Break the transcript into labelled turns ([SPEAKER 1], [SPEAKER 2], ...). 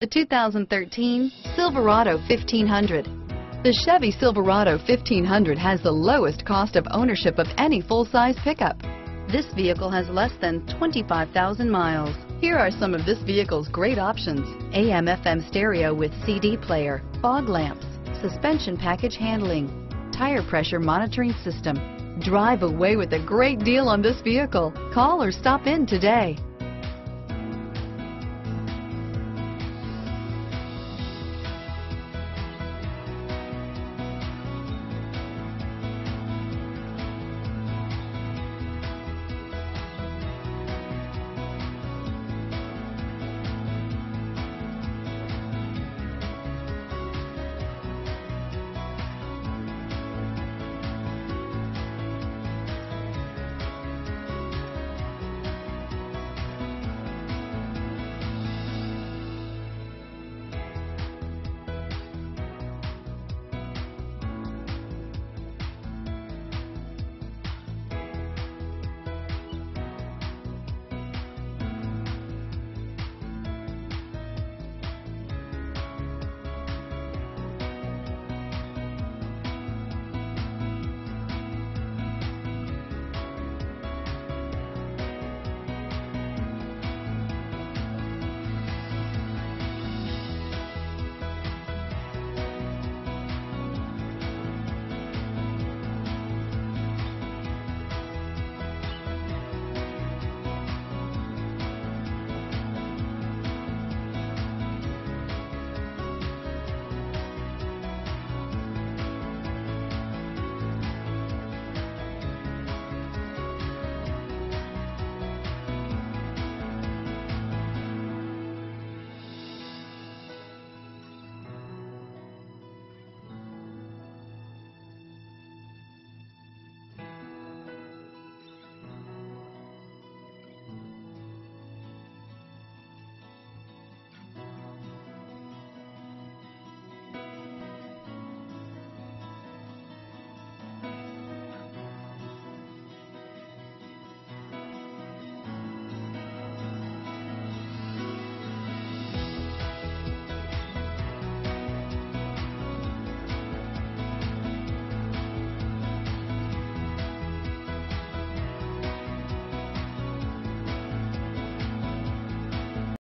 [SPEAKER 1] The 2013 Silverado 1500. The Chevy Silverado 1500 has the lowest cost of ownership of any full-size pickup. This vehicle has less than 25,000 miles. Here are some of this vehicle's great options: AM/FM stereo with CD player, fog lamps, suspension package handling, tire pressure monitoring system. Drive away with a great deal on this vehicle. Call or stop in today.